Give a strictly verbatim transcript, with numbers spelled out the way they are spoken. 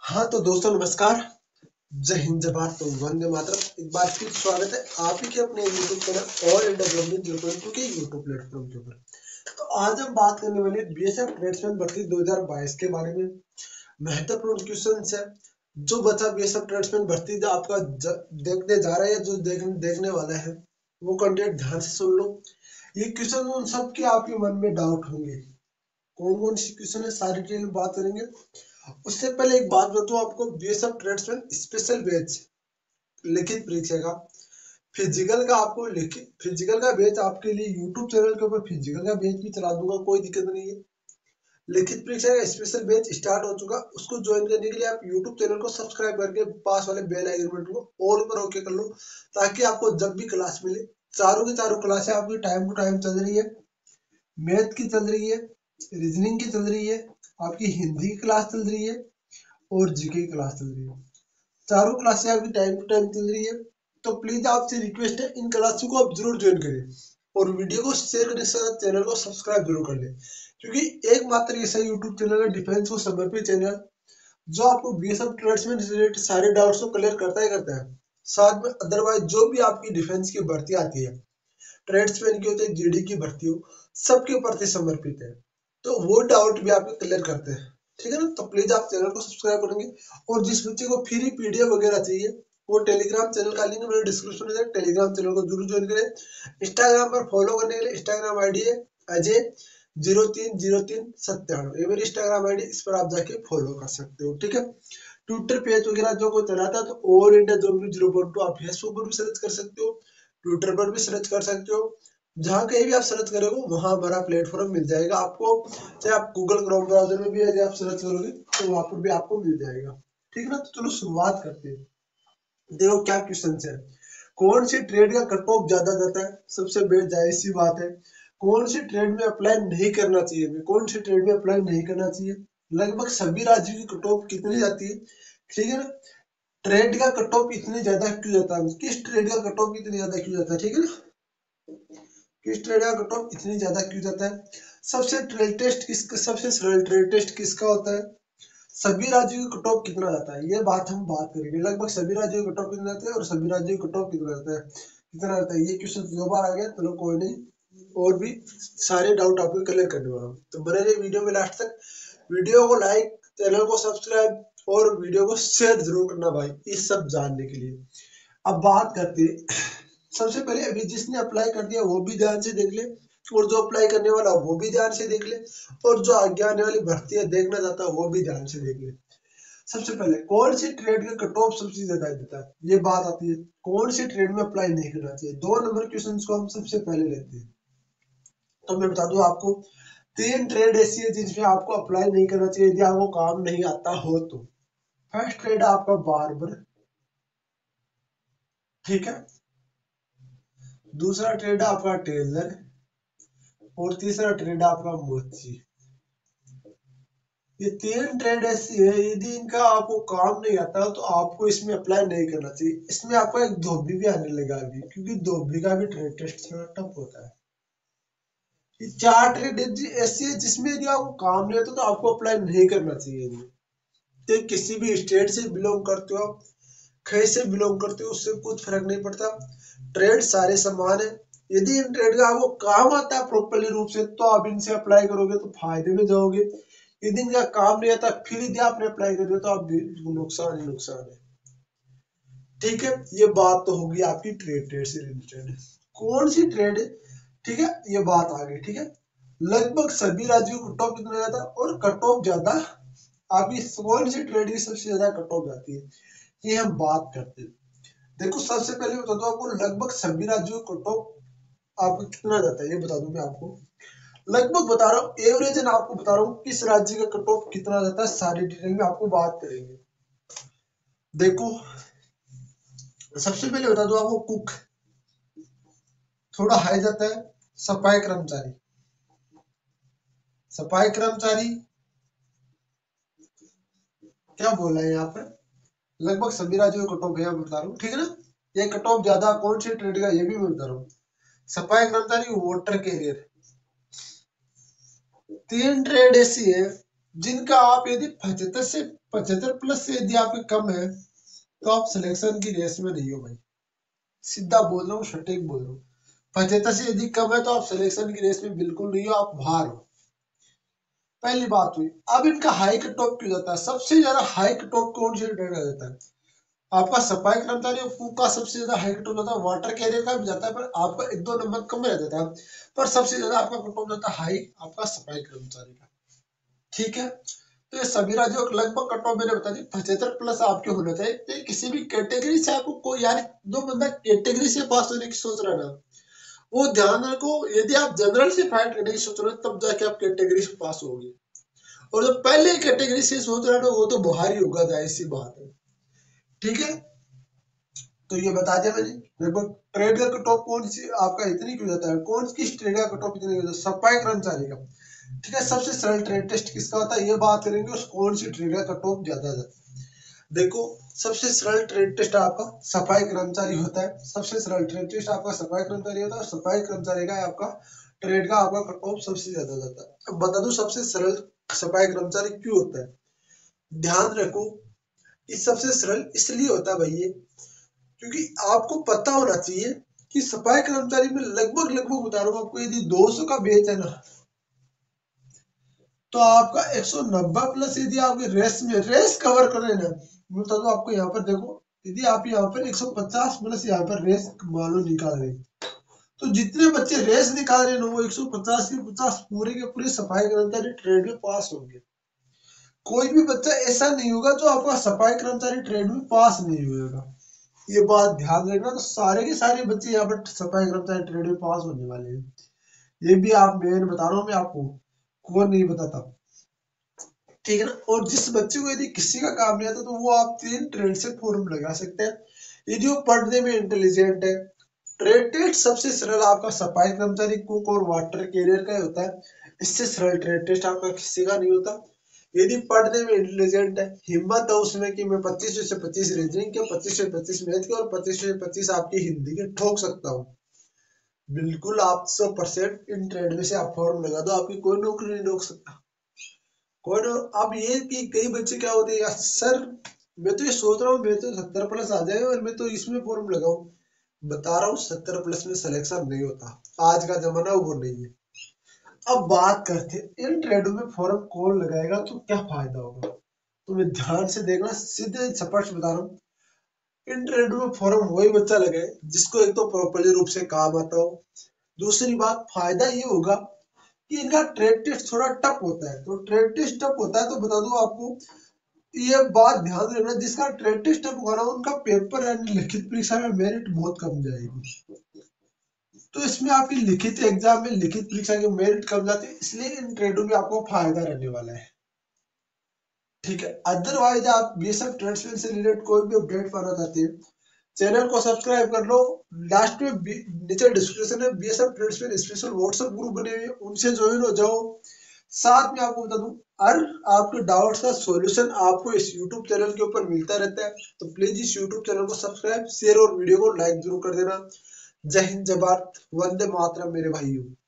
हाँ तो दोस्तों नमस्कार। जय हिंद जय भारत वंदे मातरम। एक बार फिर स्वागत है आप ही के अपने YouTube channel all India development zero point two के यूट्यूब प्लेटफॉर्म के ऊपर। तो आज हम बात करने वाले बीएसएफ ट्रेड्समैन भर्ती दो हज़ार बाईस के बारे में। महत्वपूर्ण क्वेश्चन है। जो बच्चा बीएसएफ ट्रेड्समैन भर्ती जो आपका ज, देखने जा रहा है, जो देख, देखने वाला है, वो कैंडिडेट ध्यान से सुन लो। ये क्वेश्चन उन सब के आपके मन में डाउट होंगे। कौन कौन सी क्वेश्चन है सारी डिटेल में बात करेंगे। उससे पहले एक बात बताऊं आपको, बीएसएफ ट्रेड्समैन स्पेशल बैच लिखित परीक्षा का फिजिकल का आपको लिखित फिजिकल का बैच आपके लिए यूट्यूब चैनल के ऊपर फिजिकल का बैच भी चला दूंगा, कोई दिक्कत नहीं है। लिखित परीक्षा का स्पेशल बैच स्टार्ट हो चुका, उसको ज्वाइन करने के लिए आप यूट्यूब चैनल को सब्सक्राइब करके पास वाले बेल आइकन को ऑल पर ओके कर लो, ताकि आपको जब भी क्लास मिले, चारों की चारों क्लासें आपकी टाइम टू टाइम चल रही है। मैथ की चल रही है, रीजनिंग की चल रही है, आपकी हिंदी की क्लास चल रही है और जीके की क्लास चल रही है। चारों क्लासें आपकी टाइम टू टाइम चल रही है। तो प्लीज आपसे रिक्वेस्ट है, इन क्लासों को आप जरूर ज्वाइन करें और वीडियो को शेयर करने के साथ चैनल को सब्सक्राइब जरूर कर लें, क्योंकि एकमात्र ऐसा यूट्यूब चैनल है डिफेंस को समर्पित चैनल, जो आपको बीएसएफ ट्रेड्समैन से रिलेटेड सारे डाउट्स को क्लियर करता ही करता है। साथ में अदरवाइज जो भी आपकी डिफेंस की भर्ती आती है, ट्रेड्समैन की होती है, जीडी की भर्ती हो, सबके प्रति समर्पित है। तो वो डाउट भी आपके क्लियर करते हैं, ठीक है ना। तो प्लीज आप चैनल को सब्सक्राइब करेंगे। और जिस बच्चे को फ्री पीडीएफ वगैरह चाहिए, वो टेलीग्राम चैनल का लिंक मैंने डिस्क्रिप्शन में दिया, टेलीग्राम चैनल को जरूर ज्वाइन करें। इंस्टाग्राम पर फॉलो करने के लिए इंस्टाग्राम आईडी है अजय जीरो तीन जीरो तीन सत्तानवे, ये मेरी इंस्टाग्राम आईडी, इस पर आप जाके फॉलो कर सकते हो, ठीक है। ट्विटर पेज वगैरह जो कोई चलाता है तो ऑल इंडिया जो भी जीरो पॉइंट टू, आप फेसबुक पर भी सर्च कर सकते हो, ट्विटर पर भी सर्च कर सकते हो। जहाँ कहीं भी आप सर्च करोगे वहां हमारा प्लेटफॉर्म मिल जाएगा आपको। चाहे आप गूगल क्रोम ब्राउजर में भी यदि आप सर्च करोगे तो वहां पर भी आपको मिल जाएगा, ठीक है ना। तो चलो शुरुआत करते हैं। देखो क्या क्वेश्चन है। कौन सी ट्रेड का कट ऑफ ज्यादा जाता है? सबसे जाहिर सी बात है, कौन सी ट्रेड में अप्लाई नहीं करना चाहिए, कौन सी ट्रेड में अप्लाई नहीं करना चाहिए। लगभग सभी राज्यों की कट ऑफ कितनी जाती है, ठीक है ना। ट्रेड का कट ऑफ इतनी ज्यादा क्यों जाता है, किस ट्रेड का कट ऑफ इतनी ज्यादा क्यों जाता है, ठीक है ना। किस ट्रेड का कट ऑफ इतनी ज्यादा क्यों जाता है। सबसे ट्रेड टेस्ट किसका सबसे सरल ट्रेड टेस्ट किसका होता है। सभी राज्यों की कट ऑफ कितना जाता है, ये बात हम बात करेंगे। लगभग सभी राज्यों की कट ऑफ कितना जाता है और सभी राज्यों की कट ऑफ कितना जाता है, कितना जाता है। ये क्वेश्चन दो बार आ गया, चलो कोई नहीं, और भी सारे डाउट आपको क्लियर करने वाला हूँ। तो बने रहिए वीडियो में लास्ट तक। वीडियो को लाइक, चैनल को सब्सक्राइब और वीडियो को शेयर जरूर करना भाई, ये सब जानने के लिए। अब बात करते हैं। सबसे पहले अभी जिसने अप्लाई कर दिया वो भी ध्यान से देख ले, और जो अप्लाई करने वाला वो भी ध्यान से देख ले, और जो आगे आने वाली भर्तियां देखना चाहता है वो भी ध्यान से देख ले। सबसे पहले कौन सी ट्रेड का कट ऑफ सबसे ज्यादा देता है, ये बात आती है। कौन सी ट्रेड में अप्लाई नहीं करना चाहिए, दो नंबर क्वेश्चन को हम सबसे पहले लेते हैं। तो मैं बता दूं आपको, तीन ट्रेड ऐसी है जिसमें आपको अप्लाई नहीं करना चाहिए यदि आपको काम नहीं आता हो तो। फर्स्ट ट्रेड आपका बार्बर, ठीक है। दूसरा ट्रेड आपका टेलर और तीसरा ट्रेड आपका मोची। ये तीन ट्रेड ऐसी है, यदि इनका आपको काम नहीं आता तो आपको इसमें अप्लाई नहीं करना चाहिए। इसमें आपको एक धोबी भी आने लगा अभी, क्योंकि धोबी का भी ट्रेड टेस्ट थोड़ा टफ होता है। ये चार ट्रेड ऐसी है जिसमें यदि आपको काम नहीं आता तो आपको अप्लाई नहीं करना चाहिए। तो किसी भी स्टेट से बिलोंग करते हो, कहीं से बिलोंग करते हो, उससे कुछ फर्क नहीं पड़ता। ट्रेड सारे समान है। यदि इन ट्रेड का आपको काम आता है प्रॉपरली रूप से तो आप इनसे अप्लाई करोगे तो फायदे में जाओगे। यदि इनका काम नहीं आता फिर यदि आपने अप्लाई कर दिया तो आप नुकसान ही नुकसान है, ठीक है। ये बात तो होगी आपकी ट्रेड ट्रेड से रिलेटेड। कौन सी ट्रेड है, ठीक है, ये बात आ गई, ठीक है। लगभग सभी राज्यों को कट ऑफ कितना ज्यादा और कट ऑफ ज्यादा आपकी कौन सी ट्रेड की सबसे ज्यादा कट ऑफ जाती है, ये हम बात करते हैं। देखो सबसे पहले बता दो आपको, लगभग सभी राज्यों को कट ऑफ आपको कितना जाता है, ये बता दूं मैं आपको। लगभग बता रहा हूँ, एवरेज आपको बता रहा हूँ किस राज्य का कट ऑफ कितना जाता है, सारी डिटेल में आपको बात करेंगे। देखो सबसे पहले बता दो आपको, कुक थोड़ा हाई जाता है। सफाई कर्मचारी, सफाई कर्मचारी क्या बोला है यहाँ पर, लगभग सभी राज्यों का कट ऑफ है, बता रहा हूँ, ठीक है ना। ये कट ऑफ ज्यादा कौन सी ट्रेड का ये भी मैं बता रहा हूँ। सफाई कर्मचारी, वाटर कैरियर। तीन ट्रेड ऐसी है जिनका आप यदि पचहत्तर से पचहत्तर प्लस से यदि आपके कम है तो आप सिलेक्शन की रेस में नहीं हो भाई। सीधा बोल रहा हूँ, सटीक बोल रहा हूँ। पचहत्तर से यदि कम है तो आप सिलेक्शन की रेस में बिल्कुल नहीं हो, आप बाहर हो। पहली बात हुई। अब इनका हाई कट ऑफ क्यों जाता है? सबसे ज्यादा हाई कट ऑफ कौन से ट्रेड का जाता है? आपका सफाई कर्मचारी का सबसे ज्यादा हाई कट ऑफ जाता है, वाटर कैरियर का भी जाता है, पर आपका एक दो नंबर कम रह जाता है, पर सबसे ज्यादा आपका कट ऑफ जाता है हाई आपका सफाई कर्मचारी का। ठीक है, तो ये सभी राज्यों का लगभग कट ऑफ मैंने बता दी पचहत्तर प्लस आपके होना चाहिए। तो किसी भी कैटेगरी से आपको कोई यार दो बंदा कैटेगरी से पास होने की सोच रहा है ना, वो ध्यान रखो। यदि आप जनरल से फाइट करने की सोच रहे हो तब जाके आप कैटेगरी से पास होगे, और जो पहले कैटेगरी से सोच रहा है ना वो तो बाहर ही होगा, जाहिर सी बात है। ठीक है, तो ये बता दिया मैंने। लगभग ट्रेड का कट ऑफ कौन सी आपका इतनी क्यों जाता है, कौन किस ट्रेड का कट ऑफ इतनी क्यों जाता है? सफाई कर्मचारी का। ठीक है, सबसे सरल ट्रेड टेस्ट किसका होता है ये बात करेंगे, उस कौन सी ट्रेड का कट ऑफ ज्यादा जाता है। देखो, सबसे सरल ट्रेड टेस्ट आपका सफाई कर्मचारी होता है। सबसे सरल ट्रेड टेस्ट आपका सफाई कर्मचारी होता है, और सफाई कर्मचारी का आपका ट्रेड का आपका कट ऑफ सबसे ज्यादा जाता है। अब बता दूं सबसे सरल सफाई कर्मचारी क्यों होता है। ध्यान रखो, ये सबसे सरल इसलिए होता है भाई, क्योंकि आपको पता होना चाहिए कि सफाई कर्मचारी में लगभग लगभग बता रहा हूँ आपको, यदि दो सौ का बेच है ना, तो आपका एक सौ नब्बे प्लस यदि आपके रेस में रेस कवर कर रहे हैं ना, बता दो आपको यहाँ पर देखो, यदि आप यहाँ पर एक सौ पचास प्लस यहाँ पर रेस मान लो निकाल रहे हैं, तो जितने बच्चे रेस निकाल रहे हैं ना वो एक सौ पचास के पचास पूरे के पूरे सफाई कर्मचारी ट्रेड में पास होंगे। कोई भी बच्चा ऐसा नहीं होगा जो आपका सफाई कर्मचारी ट्रेड में पास नहीं होगा। ये बात ध्यान रखना, तो सारे के सारे बच्चे यहाँ पर सफाई कर्मचारी ट्रेड में पास होने वाले हैं। ये भी आप मैं बता रहा हूँ मैं आपको, कौन नहीं बताता। ठीक है ना, और जिस बच्चे को यदि किसी का काम नहीं आता तो वो आप तीन ट्रेड से फॉर्म लगा सकते हैं। यदि वो पढ़ने में इंटेलिजेंट है, ट्रेड टेस्ट सबसे सरल आपका सफाई कर्मचारी कुक और वाटर कैरियर का होता है। इससे सरल ट्रेड टेस्ट आपका किसी का नहीं होता। यदि पढ़ने में इंटेलिजेंट है, हिम्मत है उसमें कि मैं पच्चीस से पच्चीस रीजनिंग के, पच्चीस से पच्चीस मैथ के और पच्चीस से पच्चीस आपकी हिंदी के ठोक सकता हूँ, बिल्कुल आप सौ परसेंट इन ट्रेड में से आप फॉर्म लगा दो, आपकी कोई नौकरी नहीं रोक सकता। कोई ना। अब ये कि कई बच्चे क्या होते हैं, सर मैं तो ये सोच रहा हूँ मैं तो सत्तर प्लस आ जाए और मैं तो इसमें फॉर्म लगाऊं। बता रहा हूँ सत्तर प्लस में सिलेक्शन नहीं होता, आज का जमाना वो नहीं है। अब बात करते हैं इन ट्रेडों में फॉर्म कौन लगाएगा तो क्या फायदा होगा। तुम्हें ध्यान से देखना, सीधे स्पष्ट बता रहा हूँ। इन ट्रेडों में फॉर्म वही बच्चा लगाए जिसको एक तो प्रॉपरली रूप से काम आता हो। दूसरी बात, फायदा ये होगा कि इनका ट्रेड टेस्ट थोड़ा टफ होता है, तो ट्रेड टेस्ट टफ होता है तो बता दूं आपको, ये बात ध्यान रखना, जिसका ट्रेड टेस्ट टफ होगा ना उनका पेपर यानी लिखित परीक्षा में मेरिट बहुत कम जाएगी। तो इसमें आपकी लिखित एग्जाम में लिखित परीक्षा की मेरिट कम जाती है, इसलिए इन ट्रेडों में आपको फायदा रहने वाला है। ठीक है, अदरवाइज आप ये सब ट्रेड्समैन से रिलेटेड कोई भी अपडेट पाना चाहते हैं, चैनल को सब्सक्राइब कर लो। लास्ट में नीचे डिस्क्रिप्शन में BSF tradesman special WhatsApp group बने हुए हैं, उनसे ज्वाइन हो जाओ। साथ में आपको बता दूं, हर आपके डाउट्स का सॉल्यूशन आपको इस यूट्यूब चैनल के ऊपर मिलता रहता है, तो प्लीज इस यूट्यूब चैनल को सब्सक्राइब शेयर और वीडियो को लाइक जरूर कर देना। जय हिंद, जय भारत, वंदे मातरम मेरे भाइयों।